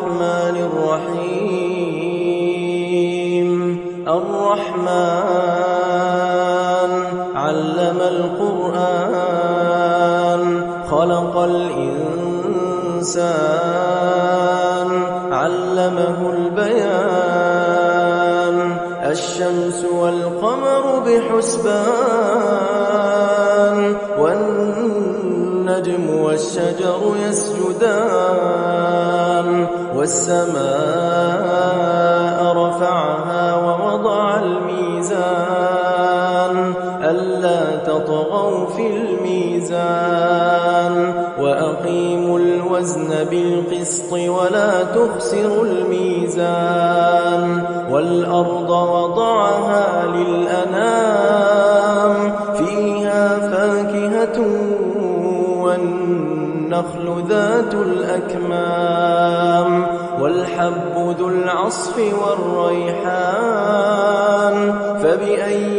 الرحمن الرحيم. الرحمن علم القرآن خلق الإنسان علمه البيان. الشمس والقمر بحسبان والنجم والشجر يسجدان. والسماء رفعها ووضع الميزان ألا تطغوا في الميزان. وأقيموا الوزن بالقسط ولا تخسروا الميزان. والأرض وضعها للأنام فيها فاكهة والنخل ذات الأكمام والحب ذو العصف والريحان. فبأي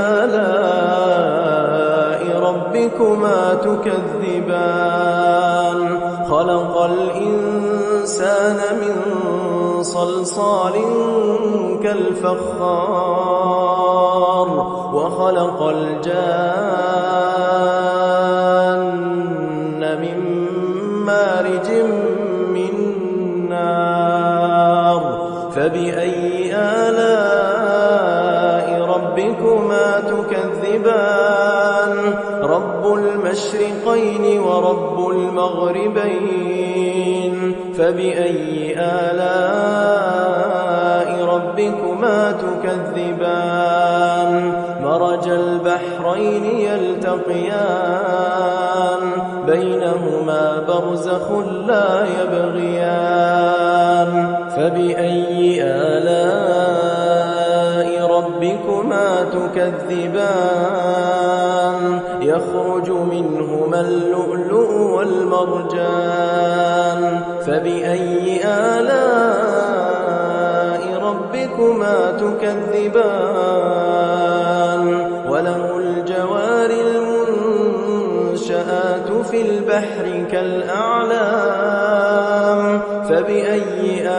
آلاء ربكما تكذبان. خلق الإنسان من صلصال كالفخار وخلق الجان من مارج من نار. فبأي آلاء ربكما تكذبان. رب المشرقين ورب المغربين. فبأي آلاء ربكما تكذبان. مرج البحرين يلتقيان بينهما برزخ لا يبغيان. فبأي آلاء ربكما تكذبان. يخرج منهما اللؤلؤ والمرجان. فبأي آلاء ربكما تكذبان. وله الجوار المنشآت في البحر كالأعلام. فبأي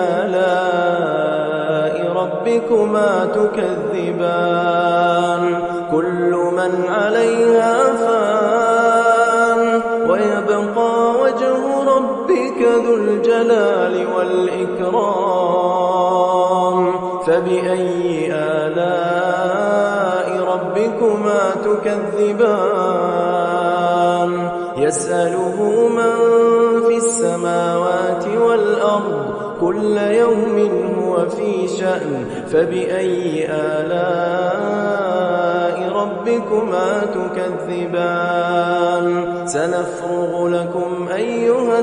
آلاء ربكما تكذبان. كل من عليها فان ويبقى وجه ربك ذو الجلال والإكرام. فبأي آلاء ربكما تكذبان. يسأله من في السماوات والأرض كل يوم هو في شأن. فبأي آلاء ربكما تكذبان. سنفرغ لكم أيها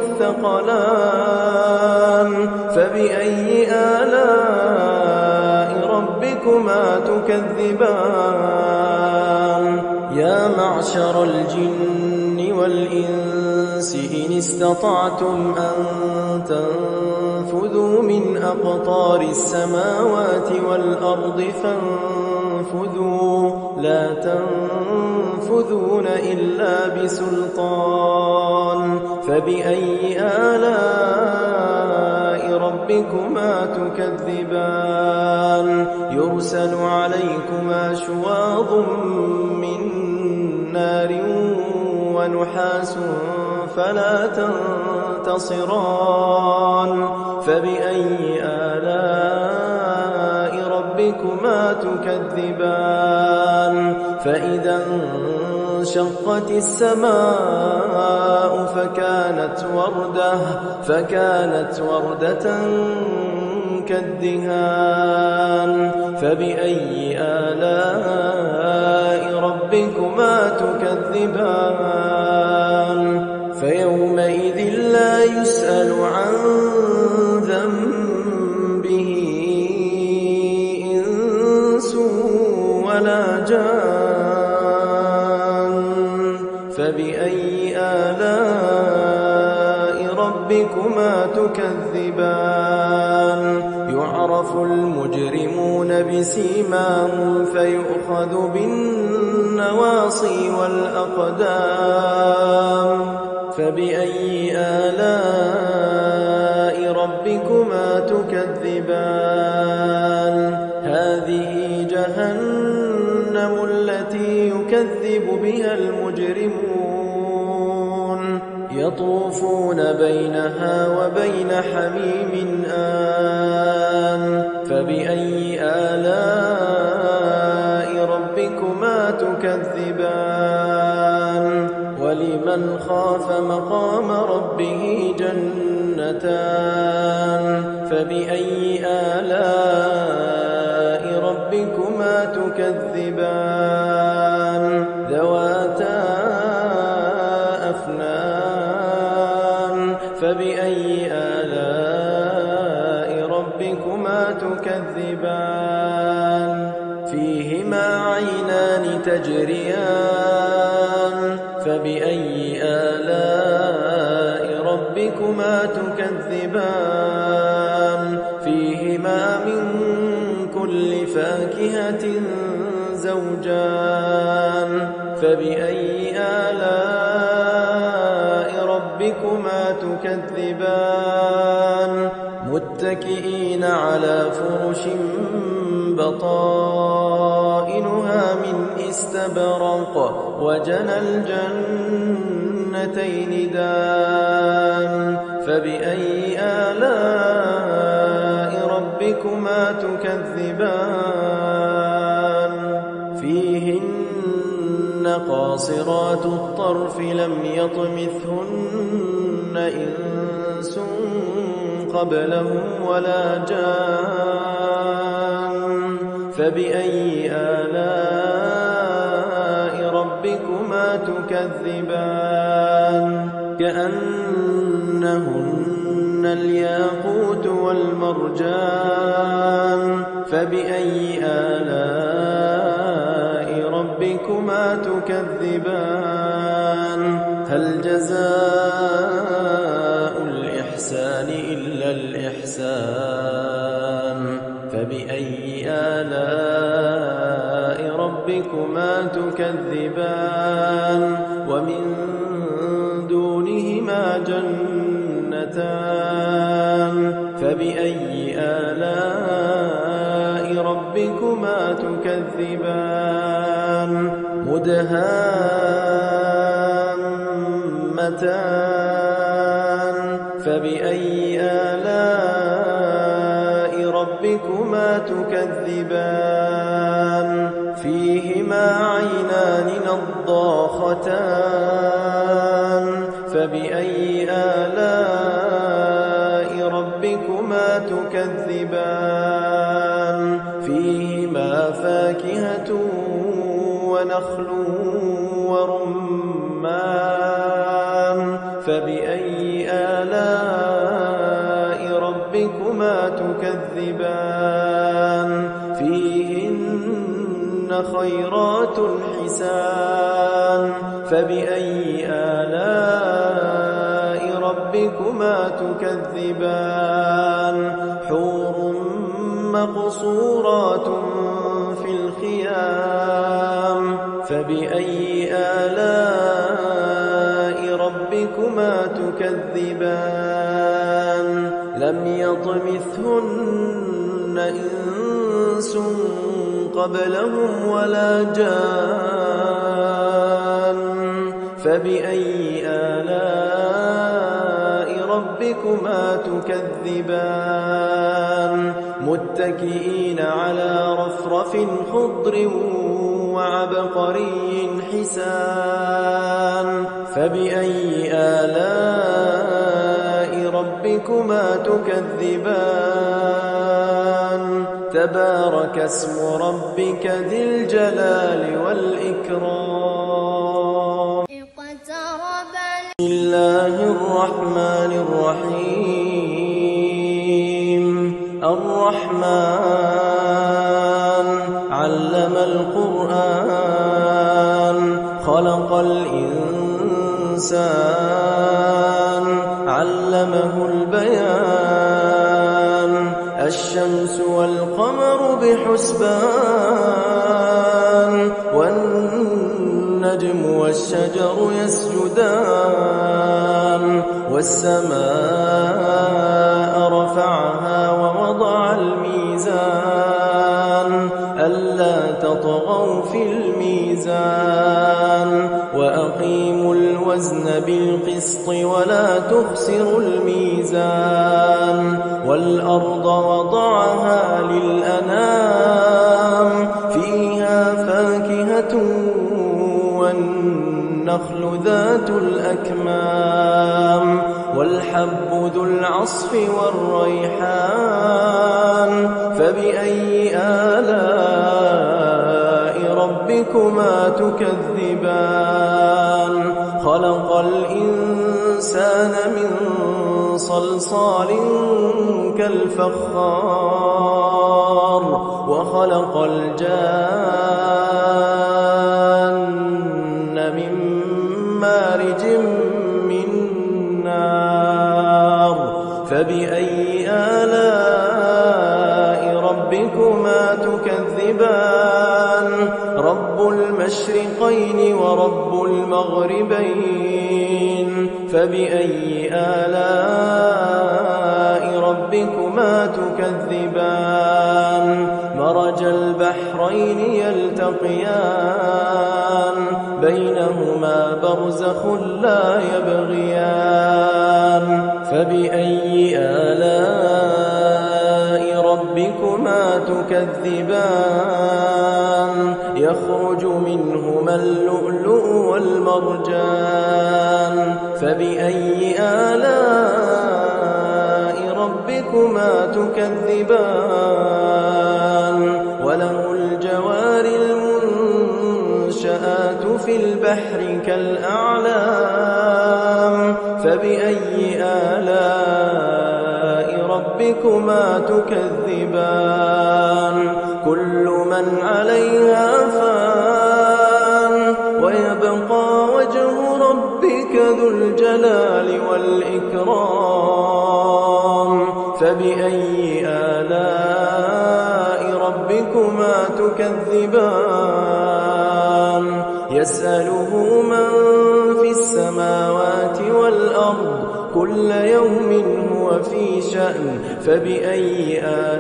الثقلان. فبأي آلاء ربكما تكذبان. يا معشر الجن والإنس إن استطعتم أن تنفذوا من أقطار السماوات والأرض فانفذوا لا تنفذون إلا بسلطان. فبأي آلاء ربكما تكذبان. يرسل عليكما شواظ من نار ونحاس فلا تنتصران. فبأي آلاء ربكما تكذبان. فإذا انشقت السماء فكانت وردة كالدهان. فبأي آلاء ربكما تكذبان. فيومئذ لا يسأل عن ذنبه إنس ولا جان. فبأي آلاء ربكما تكذبان. يعرف المجرمون بسيماهم فيؤخذ بالنواصي والأقدام. فبأي آلاء ربكما تكذبان هذه جهنم التي يكذب بها المجرمون يطوفون بينها وبين حميم آن فبأي آلاء ربكما تكذبان ولمن خاف مقام ربه جنتان فبأي آلاء ربكما تكذبان ذواتا أفنان فبأي آلاء ربكما تكذبان فيهما عينان تجريان فبأي آلاء ربكما تكذبان فيهما من كل فاكهة زوجان فبأي آلاء ربكما تكذبان متكئين على فرش بطائنها من استبرق وجنى الجنتين دان فبأي آلاء ربكما تكذبان فيهن قاصرات الطرف لم يطمثهن إنس قبلهم ولا جان فبأي آلاء ربكما تكذبان كأنهن الياقوت والمرجان فبأي آلاء ربكما تكذبان هل جزاء الإحسان إلا الإحسان فبأي آلاء ربكما تكذبان ومن دونهما جنتان فبأي آلاء ربكما تكذبان مدهامتان فبأي آلاء ربكما تكذبان فيهما عينان نضاختان فبأي آلاء ربكما تكذبان فيهما فاكهة ونخل ورمان فبأي آلاء ربكما تكذبان فيهن خيرات حسان فبأي آلاء ربكما تكذبان حور مقصورات في الخيام فبأي آلاء ربكما تكذبان لم يطمثهن إنس قبلهم ولا جان فبأي آلاء ربكما تكذبان متكئين على رفرف خضر وعبقري حسان فبأي آلاء ربكما تكذبان تبارك اسم ربك ذي الجلال والإكرام بسم الله الرحمن الرحيم الرحمن علم القرآن خلق الإنسان علمه البيان الشمس والقمر بحسبان والنجم والشجر يسجدان والسماء رفعها تطغوا في الميزان وأقيموا الوزن بالقسط ولا تخسروا الميزان والأرض وضعها للأنام فيها فاكهة والنخل ذات الأكمام والحب ذو العصف والريحان فبأي آلاء ربكما تكذبان خلق الإنسان من صلصال كالفخار وخلق الجان من مارج من نار فبأي آلاء ربكما تكذبان رب المشرقين ورب المغربين فبأي آلاء ربكما تكذبان مرج البحرين يلتقيان بينهما برزخ لا يبغيان فبأي آلاء ربكما تكذبان يخرج منهما اللؤلؤ والمرجان فبأي آلاء ربكما تكذبان وله الجوار المنشآت في البحر كالأعلام فبأي آلاء ربكما تكذبان كل من عليها فان ويبقى وجه ربك ذو الجلال والإكرام فبأي آلاء ربكما تكذبان يسأله من في السماوات والأرض كل يوم هو في شأن فبأي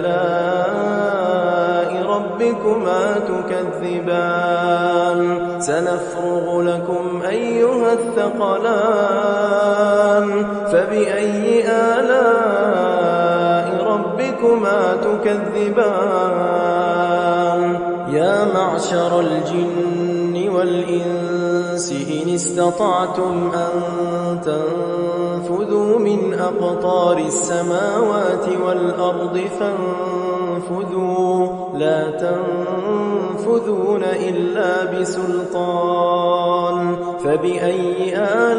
آلاء ربكما تكذبان سنفرغ لكم أيها الثقلان فبأي آلاء ربكما تكذبان يا معشر الجن والإنس إن استطعتم أن تنفذوا من أقطار السماوات والأرض فانفذوا لا تنفذون إلا بسلطان فبأي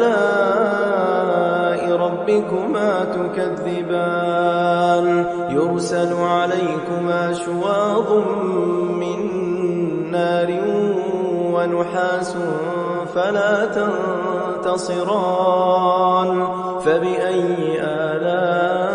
آلاء ربكما تكذبان يرسل عليكما شواظ من نار ونحاس فلا تنتصران فبأي آلاء